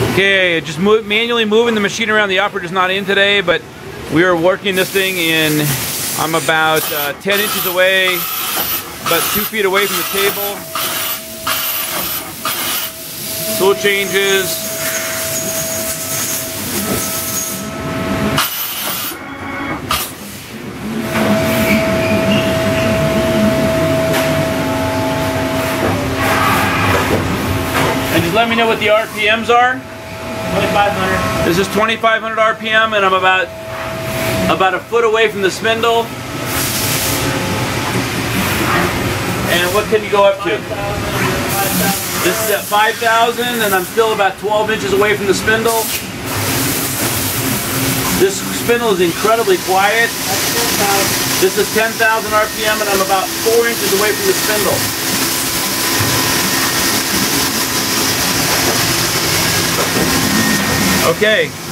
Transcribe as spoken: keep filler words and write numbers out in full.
Okay, just move, manually moving the machine around. The operator's not in today, but we are working this thing in, I'm about uh, ten inches away, about two feet away from the table. Tool changes. And just let me know what the R P Ms are. twenty-five hundred. This is twenty-five hundred R P M, and I'm about about a foot away from the spindle. And what can you go up to? This is at five thousand, and I'm still about twelve inches away from the spindle. This spindle is incredibly quiet. This is ten thousand R P M, and I'm about four inches away from the spindle. Okay.